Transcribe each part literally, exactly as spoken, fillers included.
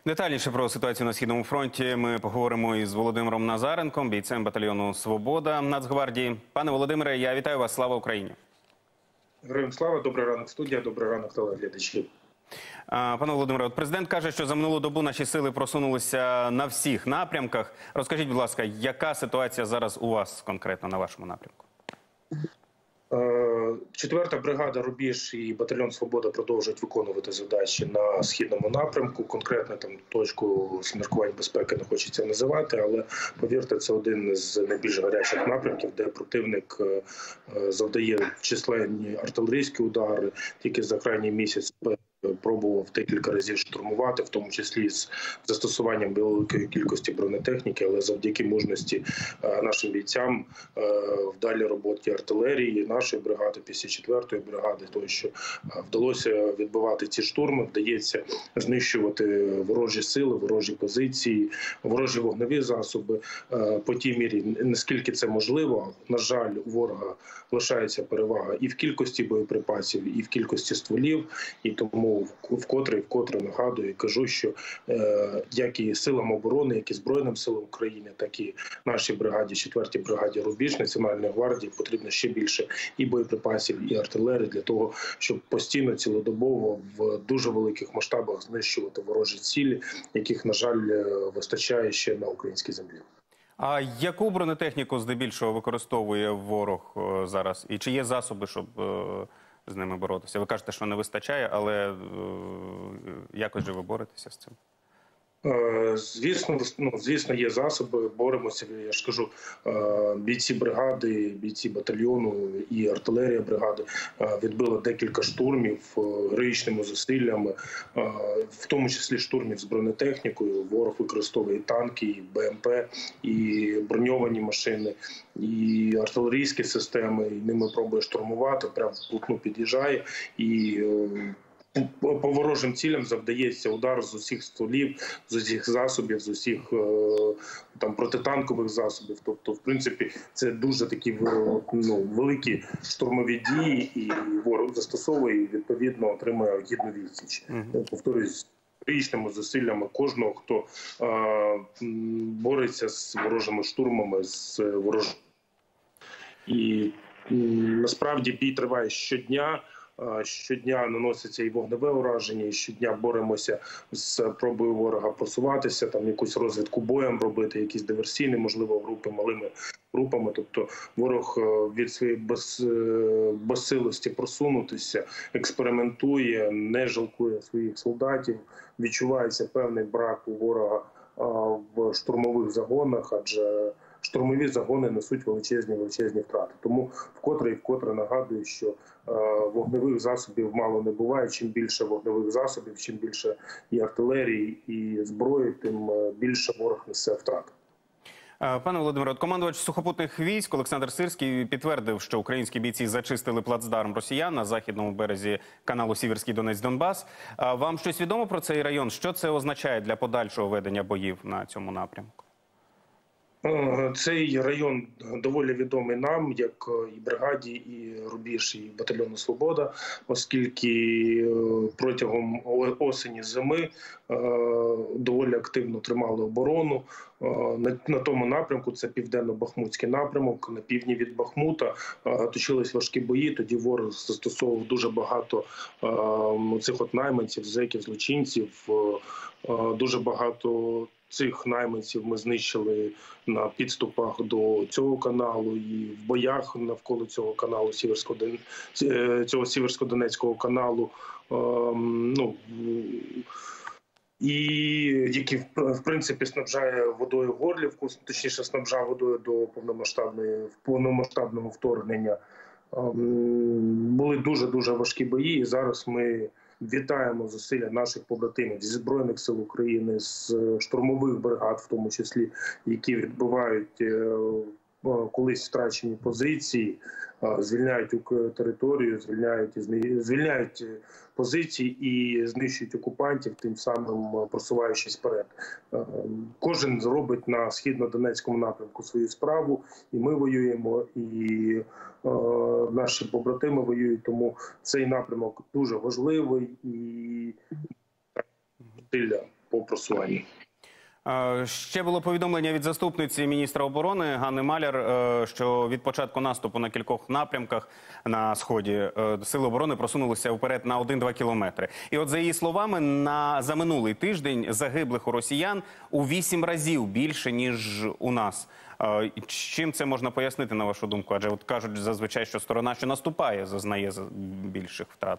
Детальніше про ситуацію на Східному фронті ми поговоримо із Володимиром Назаренком, бійцем батальйону «Свобода» Нацгвардії. Пане Володимире, я вітаю вас. Слава Україні! Героям слава, добрий ранок студія, добрий ранок телеглядачі. Пане Володимире, от президент каже, що за минулу добу наші сили просунулися на всіх напрямках. Розкажіть, будь ласка, яка ситуація зараз у вас конкретно на вашому напрямку? Четверта бригада «Рубіж» і батальйон «Свобода» продовжують виконувати задачі на східному напрямку. Конкретно там точку з міркувань безпеки не хочеться називати, але повірте, це один з найбільш гарячих напрямків, де противник завдає численні артилерійські удари. Тільки за крайній місяць пробував декілька разів штурмувати, в тому числі з застосуванням великої кількості бронетехніки, але завдяки мужності нашим бійцям, вдалій роботі артилерії, нашої бригади, п'ятдесят четвертої бригади, тому що вдалося відбивати ці штурми, вдається знищувати ворожі сили, ворожі позиції, ворожі вогневі засоби по тій мірі, наскільки це можливо. На жаль, у ворога лишається перевага і в кількості боєприпасів, і в кількості стволів, і тому вкотре, вкотре нагадую і кажу, що е, як і силам оборони, як і Збройним силам України, так і нашій бригаді, четвертій бригаді «Рубіж» Національної гвардії потрібно ще більше і боєприпасів, і артилерії для того, щоб постійно, цілодобово, в дуже великих масштабах знищувати ворожі цілі, яких, на жаль, вистачає ще на українській землі. А яку бронетехніку здебільшого використовує ворог зараз? І чи є засоби, щоб з ними боротися? Ви кажете, що не вистачає, але якось же ви боретеся з цим? Звісно, ну, звісно, є засоби, боремося. Я ж кажу, бійці бригади, бійці батальйону і артилерія бригади відбили декілька штурмів героїчними зусиллями, в тому числі штурмів з бронетехнікою. Ворог використовує і танки, і БМП, і броньовані машини, і артилерійські системи, і ними пробує штурмувати, прямо вплотну під'їжджає і по ворожим цілям завдається удар з усіх стволів, з усіх засобів, з усіх там протитанкових засобів. Тобто, в принципі, це дуже такі ну, великі штурмові дії, і ворог застосовує і, відповідно, отримує гідну відсіч. Uh-huh. Повторюсь, героїчними зусиллями кожного, хто е, бореться з ворожими штурмами, з ворожими. І насправді бій триває щодня. Щодня наноситься і вогневе ураження, і щодня боремося з пробою ворога просуватися, там якусь розвідку боєм робити, якісь диверсійні, можливо, групи, малими групами. Тобто ворог від своєї без, безсилості просунутися, експериментує, не жалкує своїх солдатів, відчувається певний брак у ворога в штурмових загонах, адже штурмові загони несуть величезні величезні втрати. Тому вкотре і вкотре нагадую, що е, вогневих засобів мало не буває. Чим більше вогневих засобів, чим більше і артилерії, і зброї, тим більше ворог несе втрати. Пане Володимире, от командувач сухопутних військ Олександр Сирський підтвердив, що українські бійці зачистили плацдарм росіян на західному березі каналу Сіверський Донець-Донбас. Вам щось відомо про цей район? Що це означає для подальшого ведення боїв на цьому напрямку? Цей район доволі відомий нам, як і бригаді, і «Рубіж», і батальйону «Свобода», оскільки протягом осені-зими доволі активно тримали оборону. На тому напрямку, це південно-бахмутський напрямок, на півдні від Бахмута точились важкі бої, тоді ворог застосовував дуже багато цих от найманців, зеків, злочинців, дуже багато цих найманців ми знищили на підступах до цього каналу і в боях навколо цього каналу, цього Сіверсько-Донецького каналу, ну, і який, в принципі, снабжає водою Горлівку, точніше, снабжав водою до повномасштабної, повномасштабного вторгнення. Були дуже-дуже важкі бої, і зараз ми вітаємо зусилля наших побратимів зі Збройних сил України, з штурмових бригад, в тому числі, які відбивають колись втрачені позиції, звільняють територію, звільняють, звільняють позиції і знищують окупантів, тим самим просуваючись вперед. Кожен зробить на східно-донецькому напрямку свою справу, і ми воюємо, і наші побратими воюють, тому цей напрямок дуже важливий, і по просуванню. Ще було повідомлення від заступниці міністра оборони Ганни Маляр, що від початку наступу на кількох напрямках на Сході сили оборони просунулися вперед на один-два кілометри. І от за її словами, на, за минулий тиждень загиблих у росіян у вісім разів більше, ніж у нас. Чим це можна пояснити, на вашу думку? Адже от кажуть зазвичай, що сторона, що наступає, зазнає більших втрат.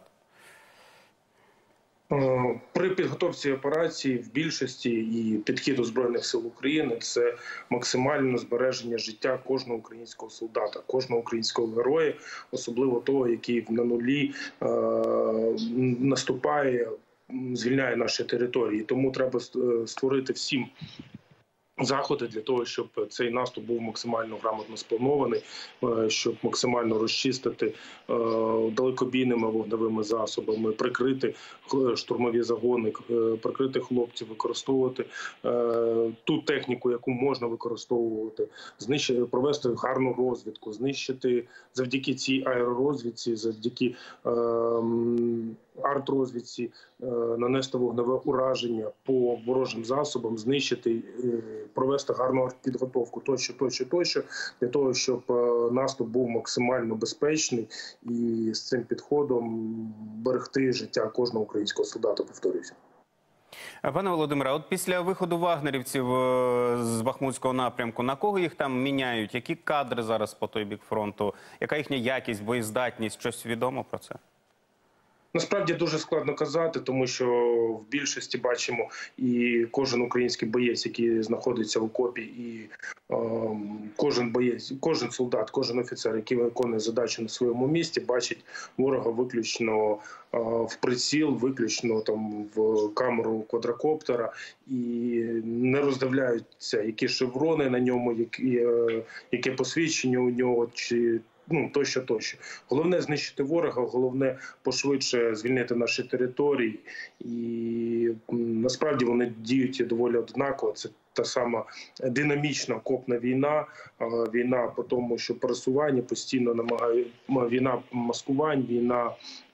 При підготовці операції в більшості і підхід до Збройних сил України – це максимальне збереження життя кожного українського солдата, кожного українського героя, особливо того, який на нулі е наступає, звільняє наші території. Тому треба створити всім заходи для того, щоб цей наступ був максимально грамотно спланований, щоб максимально розчистити далекобійними вогневими засобами, прикрити штурмові загони, прикрити хлопців, використовувати ту техніку, яку можна використовувати, знищити, провести гарну розвідку, знищити завдяки цій аеророзвідці, завдяки арт-розвідці, нанести вогневе ураження по ворожим засобам, знищити, провести гарну підготовку тощо, тощо, тощо, для того, щоб наступ був максимально безпечний і з цим підходом берегти життя кожного українського солдата, повторюся. Пане Володимире, от після виходу вагнерівців з Бахмутського напрямку, на кого їх там міняють? Які кадри зараз по той бік фронту? Яка їхня якість, боєздатність? Щось відомо про це? Насправді дуже складно казати, тому що в більшості бачимо і кожен український боєць, який знаходиться в окопі, і е, кожен боєць, кожен солдат, кожен офіцер, який виконує задачу на своєму місці, бачить ворога виключно е, в приціл, виключно там в камеру квадрокоптера і не роздивляються, які шеврони на ньому, які, е, яке посвідчення у нього, чи Ну, тощо, тощо. Головне знищити ворога, головне пошвидше звільнити наші території. І насправді вони діють доволі однаково. Це та сама динамічна окопна війна, війна по тому, що пересування постійно намагає, війна маскувань, війна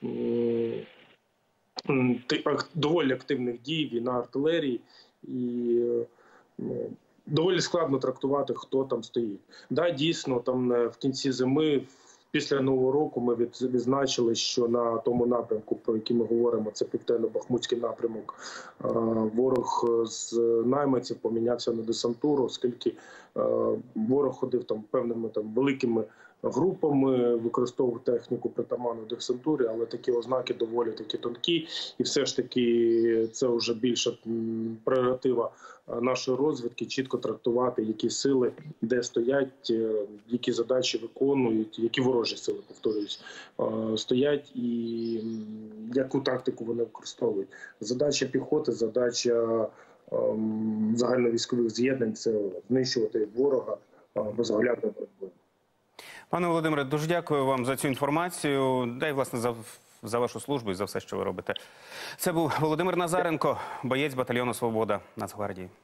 доволі активних дій, війна артилерії. І доволі складно трактувати, хто там стоїть. Да, дійсно, там в кінці зими, після Нового року, ми відзначили, що на тому напрямку, про який ми говоримо, це Південно-Бахмутський напрямок, ворог з найманців помінявся на десантуру, оскільки ворог ходив там певними там великими групами, використовував техніку притаманну десантурі, але такі ознаки доволі такі тонкі. І все ж таки це вже більша прерогатива нашої розвідки, чітко трактувати, які сили, де стоять, які задачі виконують, які ворожі сили, повторююсь, стоять і яку тактику вони використовують. Задача піхоти, задача загальновійськових з'єднань – це знищувати ворога безоглядною боротьбою. Пане Володимире, дуже дякую вам за цю інформацію, да й, власне, за, за вашу службу і за все, що ви робите. Це був Володимир Назаренко, боєць батальйону «Свобода» Нацгвардії.